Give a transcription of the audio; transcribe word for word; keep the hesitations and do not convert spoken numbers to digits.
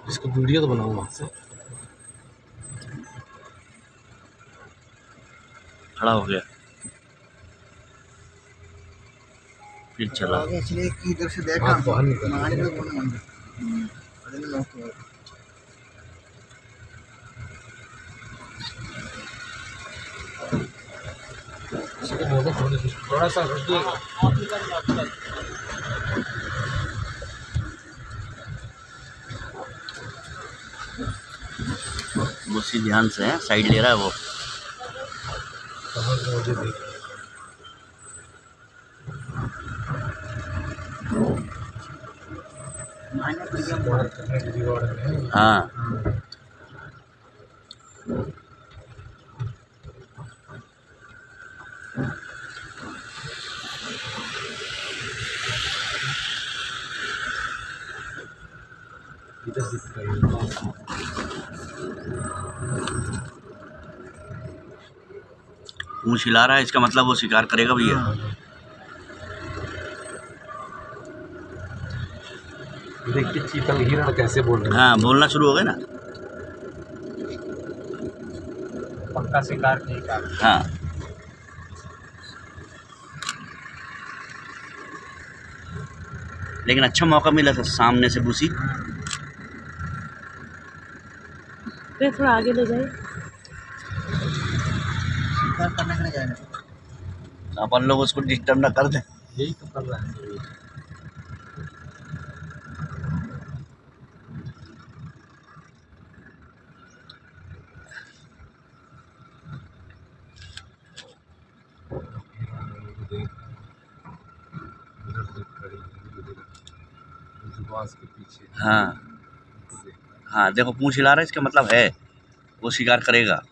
इसको वीडियो तो बनाऊँ वहाँ से। खड़ा हो गया फिर चला। इसलिए इधर से देखा बाहर निकल थोड़ा सा उसी ध्यान से है, साइड ले रहा है वो। हाँ पूंछ हिला रहा है, इसका मतलब वो शिकार करेगा भैया। देखिए चीतल हिरण कैसे बोल रहे हैं। हाँ बोलना शुरू हो गए ना। पक्का शिकार नहीं कर। हाँ लेकिन अच्छा मौका मिला था सामने से भूसी। फिर थोड़ा आगे ले जाए। अपन लोग उसको डिस्टर्ब ना कर दें। यही तो कर रहा है। के पीछे। हाँ हाँ देखो पूंछ हिला रहा है, इसका मतलब है वो शिकार करेगा।